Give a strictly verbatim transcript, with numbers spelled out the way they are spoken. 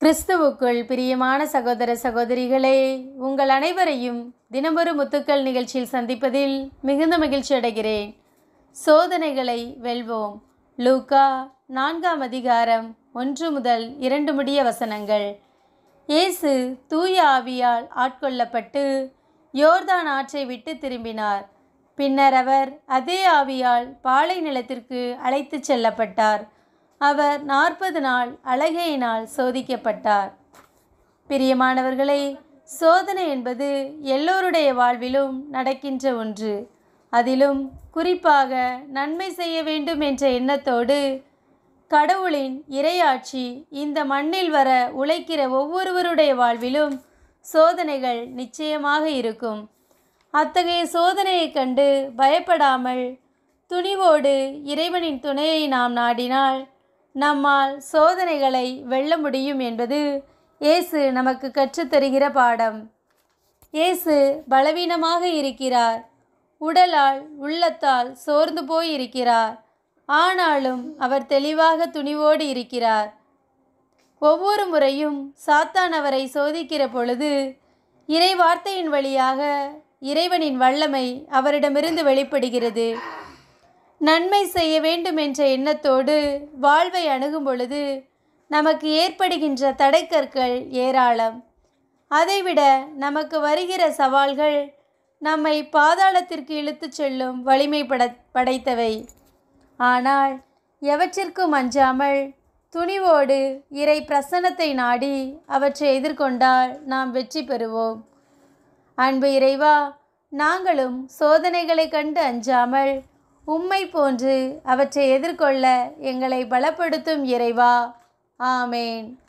கிறிஸ்துவுக்குள் பிரியமான சகோதர சகோதரிகளே, உங்கள் அனைவரையும் தினமொரு முத்துக்கள் நிகழ்ச்சியில் சந்திப்பதில் மிகுந்த மகிழ்ச்சி அடைகிறேன். சோதனைகளை வெல்வோம். லூக்கா நான்காம் அதிகாரம் ஒன்று முதல் இரண்டு முடிய வசனங்கள். இயேசு தூய ஆவியால் ஆட்கொள்ளப்பட்டு யோர்தான் ஆற்றை விட்டு திரும்பினார். பின்னர் அவர் அதே ஆவியால் பாலை நிலத்திற்கு அழைத்து செல்லப்பட்டார். அவர் நாற்பது நாள் அலகையினால் சோதிக்கப்பட்டார். பிரியமானவர்களே, சோதனை என்பது எல்லோருடைய வாழ்விலும் நடக்கின்ற ஒன்று. அதிலும் குறிப்பாக நன்மை செய்ய வேண்டும் என்ற எண்ணத்தோடு கடவுளின் இறையாட்சி இந்த மண்ணில் வர உழைக்கிற ஒவ்வொருவருடைய வாழ்விலும் சோதனைகள் நிச்சயமாக இருக்கும். அத்தகைய சோதனையை கண்டு பயப்படாமல் துணிவோடு இறைவனின் துணையை நாம் நாடினால் நம்மால் சோதனைகளை வெல்ல முடியும் என்பது இயேசு நமக்கு கற்றுத்தருகிற பாடம். இயேசு பலவீனமாக இருக்கிறார். உடலால் உள்ளத்தால் சோர்ந்து போய் இருக்கிறார். ஆனாலும் அவர் தெளிவாக துணிவோடு இருக்கிறார். ஒவ்வொரு முறையும் சாத்தான் அவரை சோதிக்கிற பொழுது இறை வார்த்தையின் வழியாக இறைவனின் வல்லமை அவரிடமிருந்து வெளிப்படுகிறது. நன்மை செய்ய வேண்டும் என்ற எண்ணத்தோடு வாழ்வை அணுகும் பொழுது நமக்கு ஏற்படுகின்ற தடைக்கற்கள் ஏராளம். அதைவிட நமக்கு வருகிற சவால்கள் நம்மை பாதாளத்திற்கு இழுத்து செல்லும் வலிமை பட படைத்தவை. ஆனால் எவற்றிற்கும் அஞ்சாமல் துணிவோடு இறை பிரசன்னத்தை நாடி அவற்றை எதிர்கொண்டால் நாம் வெற்றி பெறுவோம். அன்பு இறைவா, நாங்களும் சோதனைகளை கண்டு அஞ்சாமல் உம்மை போன்று அவற்றை எதிர்கொள்ள எங்களை பலப்படுத்தும் இறைவா. ஆமேன்.